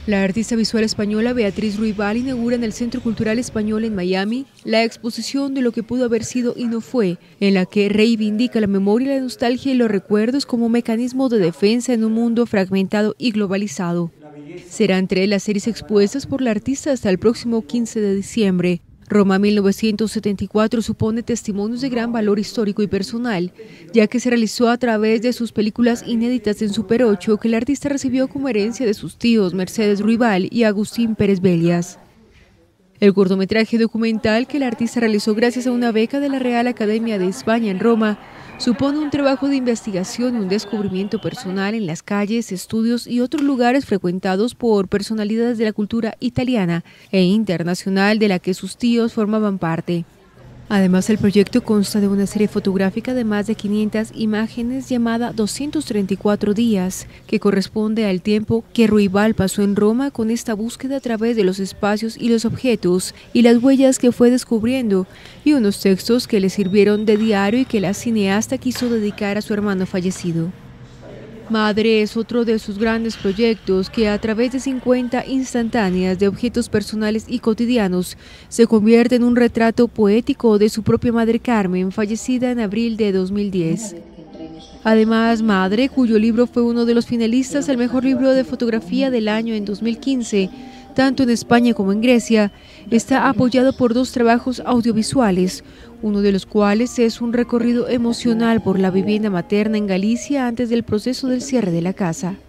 La artista visual española Beatriz Ruibal inaugura en el Centro Cultural Español en Miami la exposición de lo que pudo haber sido y no fue, en la que reivindica la memoria, la nostalgia y los recuerdos como mecanismo de defensa en un mundo fragmentado y globalizado. Será entre las series expuestas por la artista hasta el próximo 15 de diciembre. Roma 1974 supone testimonios de gran valor histórico y personal, ya que se realizó a través de sus películas inéditas en Super 8 que el artista recibió como herencia de sus tíos Mercedes Ruibal y Agustín Pérez Belias. El cortometraje documental que el artista realizó gracias a una beca de la Real Academia de España en Roma supone un trabajo de investigación y un descubrimiento personal en las calles, estudios y otros lugares frecuentados por personalidades de la cultura italiana e internacional de la que sus tíos formaban parte. Además, el proyecto consta de una serie fotográfica de más de 500 imágenes llamada 234 días, que corresponde al tiempo que Ruibal pasó en Roma con esta búsqueda a través de los espacios y los objetos y las huellas que fue descubriendo, y unos textos que le sirvieron de diario y que la cineasta quiso dedicar a su hermano fallecido. Madre es otro de sus grandes proyectos que a través de 50 instantáneas de objetos personales y cotidianos se convierte en un retrato poético de su propia madre Carmen, fallecida en abril de 2010. Además, Madre, cuyo libro fue uno de los finalistas al mejor libro de fotografía del año en 2015, tanto en España como en Grecia, está apoyado por 2 trabajos audiovisuales, uno de los cuales es un recorrido emocional por la vivienda materna en Galicia antes del proceso del cierre de la casa.